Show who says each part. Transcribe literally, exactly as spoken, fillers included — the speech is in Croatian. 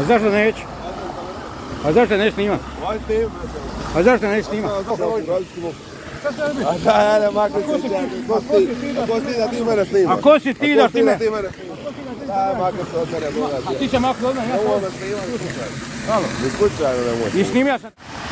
Speaker 1: A zašto neću? A zašto neću snimat? A zašto neću snimat?
Speaker 2: A da, ajde, makli se čak. Ko si ti da ti mene snimaš?
Speaker 1: A ko si ti da ti me?
Speaker 2: Daj, makli se od mene.
Speaker 1: A ti se makli od mene?
Speaker 2: Ne mogu da snimaš, slučajno.
Speaker 1: Ni slučajno ne može. I snimio sam.